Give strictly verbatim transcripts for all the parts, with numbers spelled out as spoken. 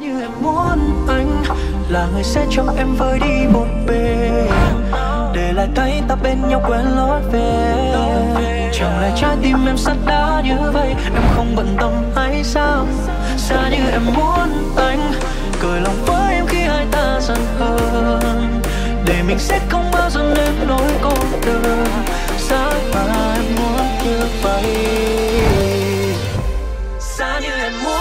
như em muốn anh là người sẽ cho em vơi đi một bề, để lại tay ta bên nhau quên lối về. Chẳng lẽ trái tim em sắt đá như vậy, em không bận tâm hay sao? Xa như em muốn anh cười lòng với em khi hai ta dần hơn, để mình sẽ không bao giờ nên nỗi cô đơn. Xa mà em muốn như vậy, xa như em muốn.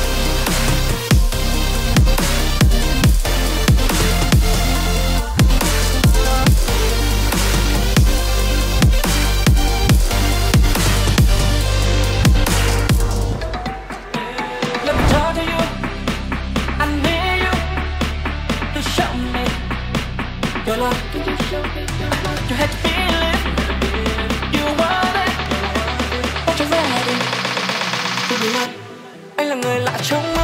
Your love, you had to feel it. You want it, but you're ready to be loved. Anh là người lạ trong